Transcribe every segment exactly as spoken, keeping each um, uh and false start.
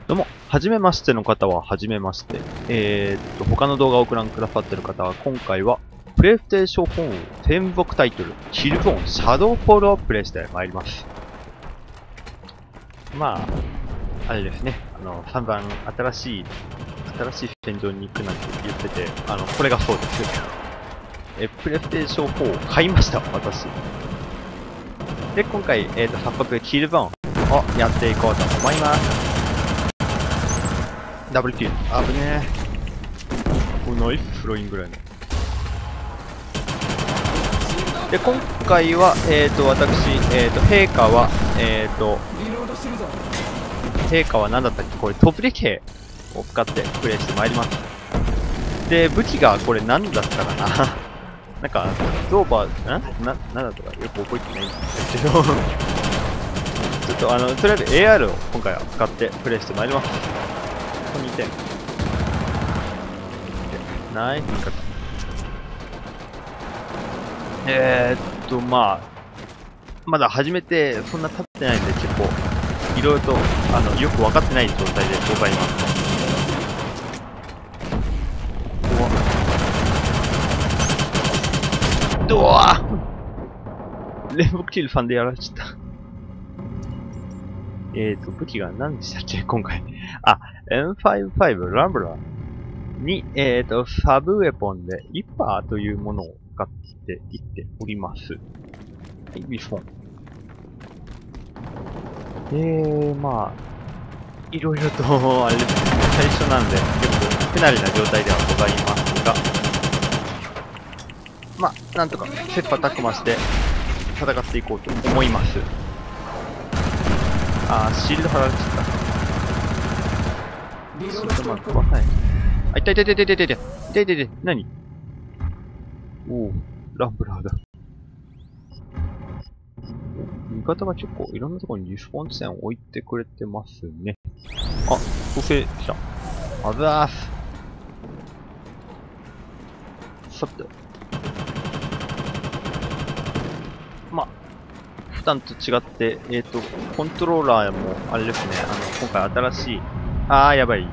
どうも、はじめましての方ははじめまして。えーっと、他の動画をご覧くださっている方は、今回は、プレイステーションフォン専属タイトル、キルゾーンシャドウフォールをプレイしてまいります。まあ、あれですね、あの、散々新しい、新しい戦場に行くなんて言ってて、あの、これがそうです。え、プレイステーションフォーを買いました、私。で、今回、えーっと、早速、キルゾーンをやっていこうと思います。ダブルキル。危ねえ。このナイススローインぐらいの。で、今回は、えっ、ー、と、私、えっ、ー、と、陛下は、えっ、ー、と、陛下は何だったっけこれ、トプレ系を使ってプレイしてまいります。で、武器がこれ何だったかななんか、ドーバー、んな、なんだったかよく覚えてないんですけどちょっとあの、とりあえず エーアール を今回は使ってプレイしてまいります。ここにてん。ナイス味方。えーっと、まあ、まだ始めてそんな経ってないんで、結構、いろいろと、あの、よく分かってない状態でございます。ここは、どわー連続キルファンでやられちゃった。えーと、武器が何でしたっけ今回。あ、エムファイブファイブ ランブラーに、えーと、サブウェポンで、イッパーというものを使っていっております。はい、ビフォン。えー、まあ、いろいろと、あれですね、最初なんで、結構不慣れな状態ではございますが、まあ、なんとか、切羽琢磨して戦っていこうと思います。あー、シールド貼られちゃった。シールドマーク飛ばさない。あ、いたいたいたいたいたいたいたいたいたいた何おお、ランブラーだ。味方が結構いろんなところにリスポン地点を置いてくれてますね。あ、蘇生した。あざーす。さて。まあ、普段と違って、えっと、コントローラーも、あれですね、あの、今回新しい、あー、やばい。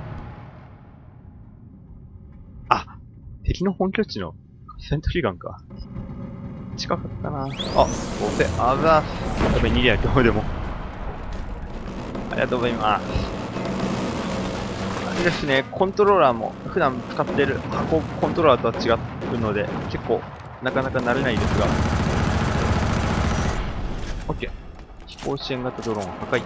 あ、敵の本拠地のセントリガンか。近かったな。あ、蘇生、あざーす。やべ、逃げないと、でも。ありがとうございます。あれですね、コントローラーも普段使っている箱コントローラーとは違うので、結構なかなか慣れないですが。OK。飛行支援型ドローン破壊。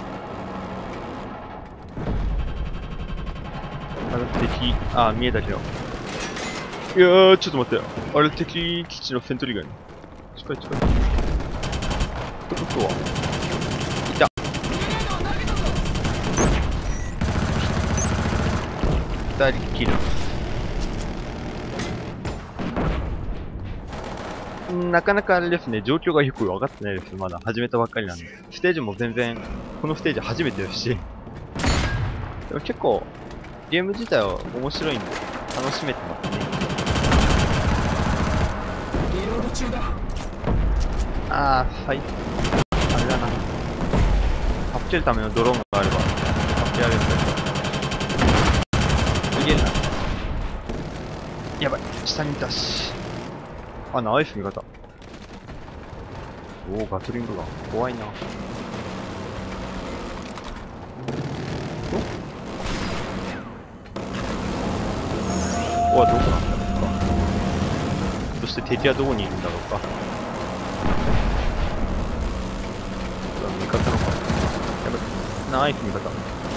あれ敵、あ、見えたけど。いやー、ちょっと待って。あれ敵基地のセントリーガン。近い近い。ってことは、いた。二人キル。なかなかあれですね、状況がよく分かってないです。まだ始めたばっかりなんで。ステージも全然、このステージ初めてですし。でも結構、ゲーム自体は面白いんで、楽しめてますね。あー、はい。あれだな。助けるためのドローンがあれば、助けられるんだけど。逃げるな。やばい、下にいたし。あ、ナイス味方。おー、ガトリングガン。怖いな。おここはどこなんだろうか。そして敵はどこにいるんだろうか。味方のか。やばい。ナイス味方。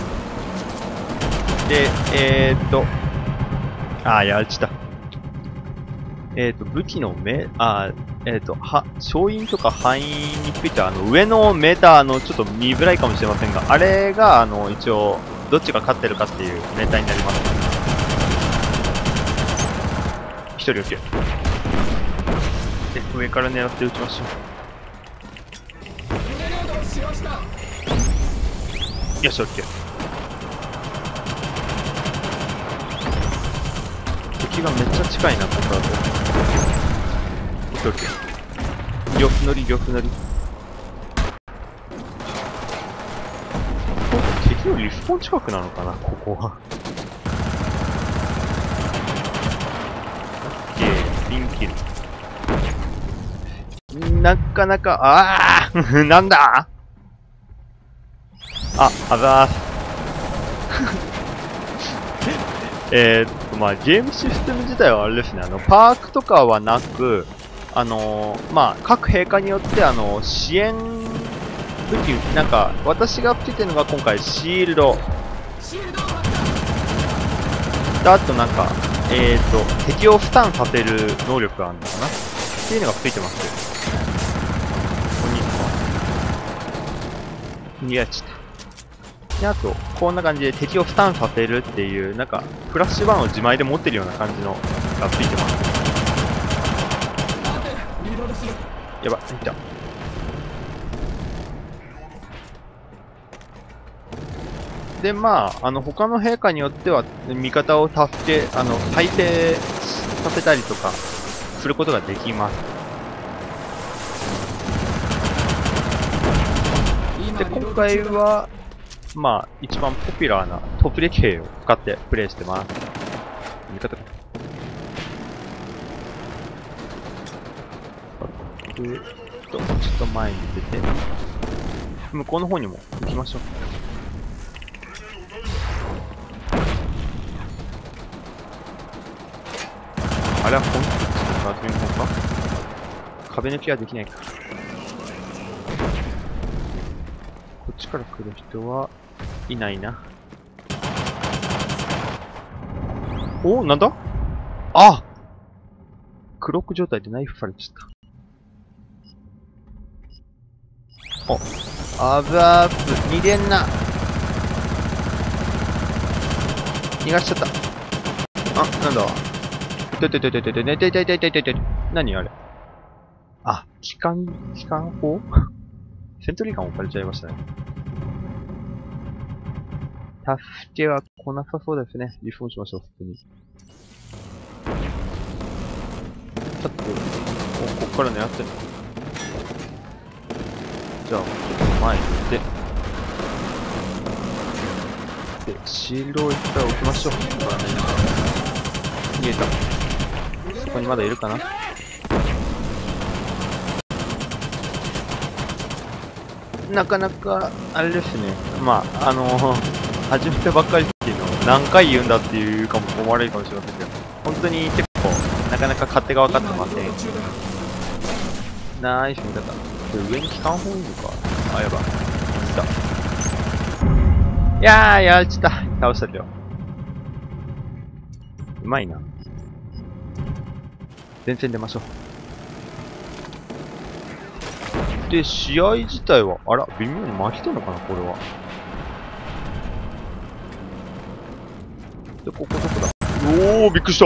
で、えーっと。あー、やられちゃった。えっと、武器の目、あ、えっと、は、勝因とか範囲については、あの、上のメーター、あの、ちょっと見づらいかもしれませんが、あれが、あの、一応、どっちが勝ってるかっていうメーターになります。一人 OK。で、上から狙って撃ちましょう。よし、OK。敵がめっちゃ近いな、ここだと。オッケー。玉乗り、玉乗り。敵敵のリスポン近くなのかな、ここは。オッケー、ピンキル。なかなか、ああなんだあ、あざーす。えーっと、まあ、ゲームシステム自体はあれですね、あの、パークとかはなく、あのー、まあ、各陛下によって、あの、支援武器、なんか、私がつけてるのが今回シールド。あとなんか、えーっと、敵を負担させる能力があるのかなっていうのがついてます。こんにちは。逃げちゃった。で、あと、こんな感じで敵を負担させるっていう、なんか、フラッシュバーンを自前で持ってるような感じのがついてます。やばい、いった。で、まあ、あの、他の陛下によっては、味方を助け、あの、再生させたりとか、することができます。で、今回は、まあ、一番ポピュラーなトップデッキ兵を使ってプレイしてます。味方が。ぐーっと、ちょっと前に出て、向こうの方にも行きましょう。あれは本当にガトリン砲か壁抜きはできないか。こっちから来る人はいないな。お、なんだあクロック状態でナイフされちゃった。お、あざーす。逃げんな。逃がしちゃった。あ、なんだてててててててててててててて。何あれあ、機関、機関砲セントリーガン置かれちゃいましたね。助けは来なさそうですね。リフォームしましょう、普通に。ちょっと、お、こっから狙ってるのか。じゃあ、ちょっと前に出て。で、シールドを一回置きましょう。ここからね。逃げた。そこにまだいるかな。なかなか、あれですね。まあ、あのー、始めてばっかりっていうのを何回言うんだっていうかも思われるかもしれませんけど、本当に結構、なかなか勝手が分かってません。ナイス見方。これ上に機関砲いるのか。あ、やばい。来た。いやー、やられちゃった。倒したけど。うまいな。前線出ましょう。で、試合自体は、あら、微妙に負けてるのかな、これは。で、ここどこだおー、びっくりした。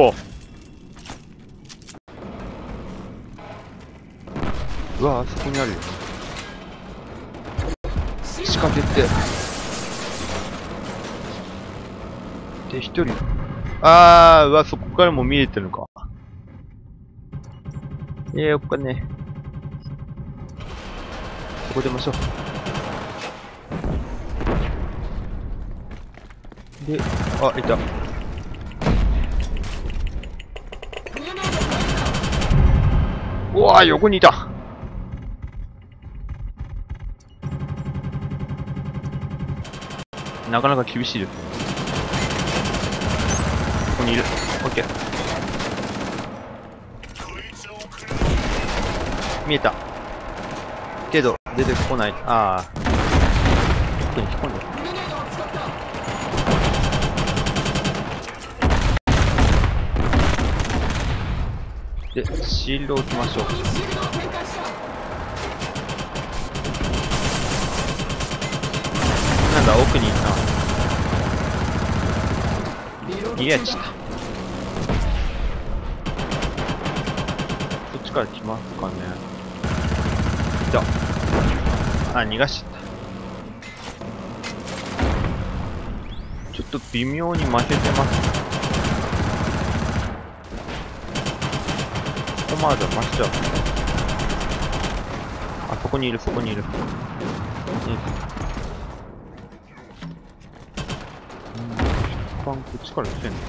うわぁ、そこにあるよ。仕掛けて。で、一人。あー、うわ、そこからも見えてるのか。えー、おっかね。ここ出ましょう。で、あ、いた。うわー、横にいた。なかなか厳しいです。ここにいる。オッケー。見えた。けど、出てこない。ああ。ここに引っ込んでる。で、シールドを置きましょう。なんだ、奥にいた。逃げちゃった。こっちから来ますかね。いた。あ、逃がしちゃった。ちょっと微妙に負けてます。ここまで負けちゃう。あ、そこにいる、そこにいる。 パンこっちから来てんのか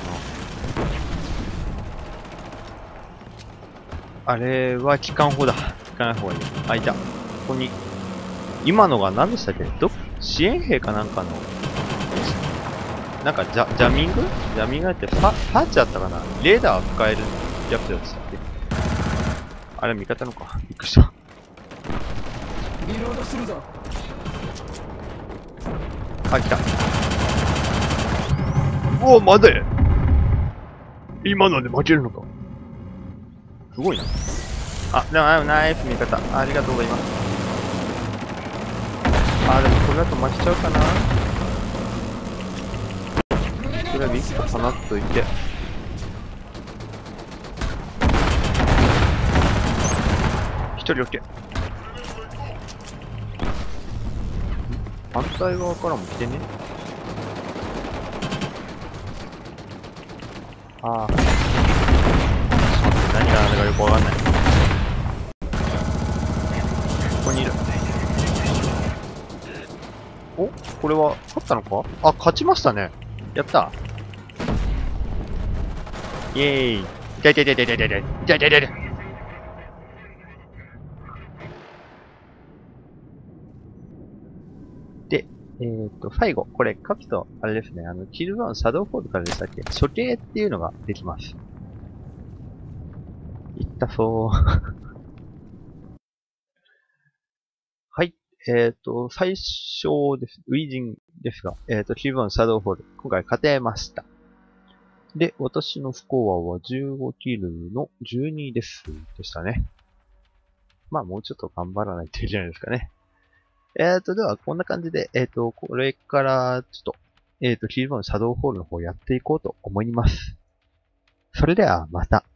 な。あれは機関砲だ。聞かない方がいい。あ、いた。ここに。今のが何でしたっけ？ど、支援兵かなんかの、なんかジャ、ジャミングジャミングやってファ、ファーチだったかな。レーダー使えるやつでしたっけ？あれ味方のか。びっくりした。 リロードするぞ。 あ、来た。おお、待て！今ので負けるのか。すごいな。あ、でも、ナイス味方。ありがとうございます。あ、でもこれだと負けちゃうかな。これはビッグ放っといて。一人 OK。反対側からも来てね。ああ。ちょっと待って、何が何だかよくわかんない。ここにいる。お、これは勝ったのか？あ、勝ちましたね。やった。イェーイ。痛い痛い痛い痛い痛い痛い痛い痛い痛い痛い。で、えーっと、最後、これ、勝つと、あれですね、あの、キルバーンシャドウフォールからでしたっけ？処刑っていうのができます。いったそう。はい。えーっと、最初です。ウィジンですが、えーっと、キルバーンシャドウフォール、今回勝てました。で、私のスコアはじゅうごキルのじゅうにです。でしたね。まあ、もうちょっと頑張らないといけないですかね。えーと、では、こんな感じで、えーと、これから、ちょっと、えーと、キルバーンシャドウフォールの方やっていこうと思います。それでは、また。